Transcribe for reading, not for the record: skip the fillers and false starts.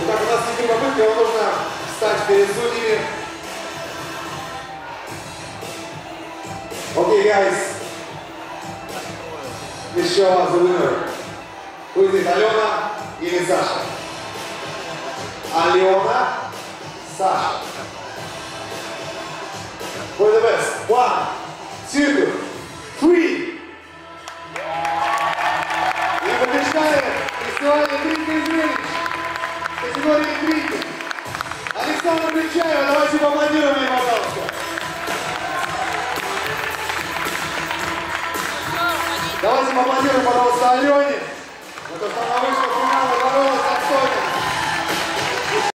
Так, у нас теперь попытка, его нужно встать перед судьями. Okay, guys. Please show us the winner. Who is it, Алена или Саша? Алена, Саша. For the best. 1, 2, 3. И побеждает фестиваль «Интрига и зрелищ» категории «Интриги» Александра Кричаева. Давайте поаплодируем ей, пожалуйста. Давайте поаплодируем, пожалуйста, Алене.